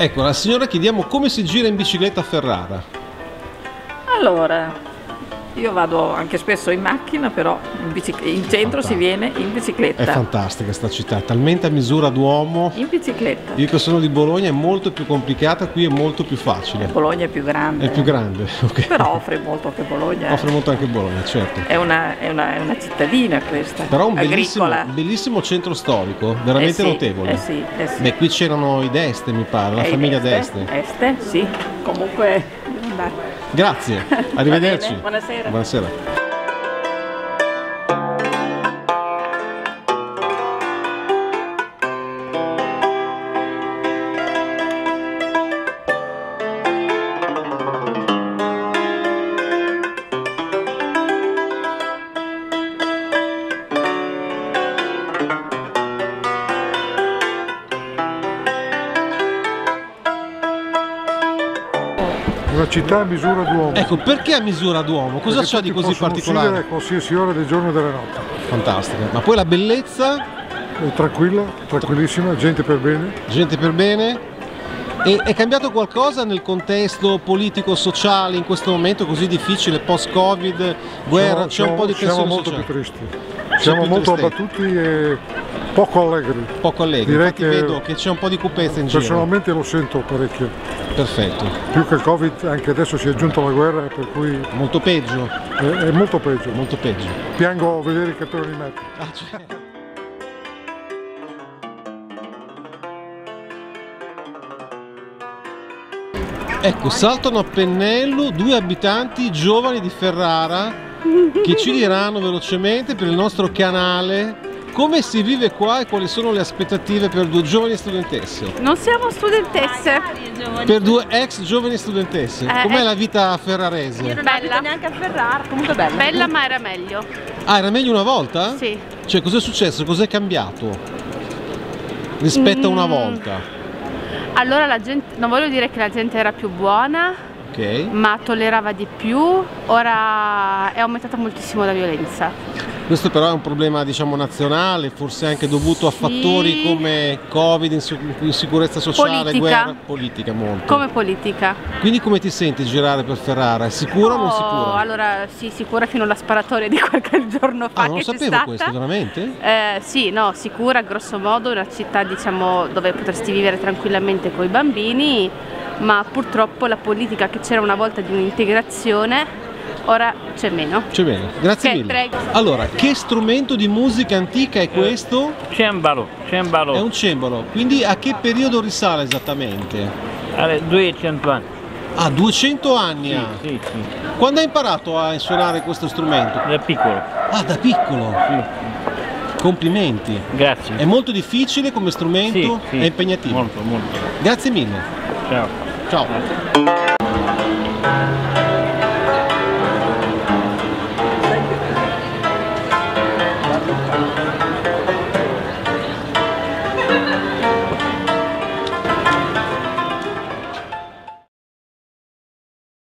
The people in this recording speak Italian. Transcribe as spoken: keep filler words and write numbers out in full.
Ecco, alla signora chiediamo come si gira in bicicletta a Ferrara. Allora, io vado anche spesso in macchina, però in, bicic- in centro si viene in bicicletta. È fantastica sta città, è talmente a misura d'uomo. In bicicletta. Io che sono di Bologna è molto più complicata, qui è molto più facile. Bologna è più grande. È più grande, ok. Però offre molto anche Bologna. Offre molto anche Bologna, certo. È una, è una, è una cittadina questa. Però un bellissimo, agricola. bellissimo centro storico, veramente eh sì, notevole. Eh sì, eh sì. Beh, qui c'erano i D'Este, mi pare, la eh, famiglia D'Este. D'Este. Este, sì. Comunque, devo andare. Grazie, arrivederci. Buonasera. Buonasera. Una città a misura d'uomo. Ecco, perché a misura d'uomo? Cosa c'ha di così particolare? A qualsiasi ora del giorno e della notte. Fantastica. Ma poi la bellezza? È tranquilla, tranquillissima, gente per bene. Gente per bene. E è cambiato qualcosa nel contesto politico-sociale in questo momento così difficile, post-Covid, guerra, c'è un po' di tensione Siamo molto sociale. più tristi. Siamo molto abbattuti e poco allegri. Poco allegri, Direi infatti che vedo che c'è un po' di cupezza in giro. Personalmente lo sento parecchio. Perfetto. Più che il Covid, anche adesso si è aggiunta la guerra, per cui... Molto peggio. È, è molto peggio. Molto peggio. Piango a vedere i cartoni animati. Ah, certo. Ecco, saltano a pennello due abitanti giovani di Ferrara che ci diranno velocemente per il nostro canale come si vive qua e quali sono le aspettative per due giovani studentesse. Non siamo studentesse. Per due ex giovani studentesse. Eh, Com'è eh. la vita ferrarese? Io non bella. Neanche a Ferrara, comunque bella. Bella, ma era meglio. Ah, era meglio una volta? Sì. Cioè, cos'è successo? Cos'è cambiato rispetto Mm. a una volta? Allora la gente, non voglio dire che la gente era più buona, Ok. ma tollerava di più. Ora è aumentata moltissimo la violenza. Questo però è un problema, diciamo, nazionale, forse anche dovuto a Sì. fattori come Covid, insic- insicurezza sociale, Politica. guerra, politica molto. Come politica. Quindi come ti senti girare per Ferrara? È sicura o non Oh, sicura? allora sì, sicura fino alla sparatoria di qualche giorno fa Ah, non che lo c'è sapevo stata. questo, veramente? Eh, sì, no, sicura, grosso modo, una città, diciamo, dove potresti vivere tranquillamente con i bambini, ma purtroppo la politica che c'era una volta di un'integrazione ora c'è meno. C'è bene, grazie Ok, mille. prego. Allora, che strumento di musica antica è questo? Cembalo, cembalo. È un cembalo, quindi a che periodo risale esattamente? Allora, duecento anni. Ah, duecento anni Sì, ha. sì, sì. Quando hai imparato a suonare questo strumento? Da piccolo. Ah, da piccolo? Sì. Complimenti. Grazie. È molto difficile come strumento? Sì, sì. È impegnativo? Molto, molto. Grazie mille. Ciao. Ciao.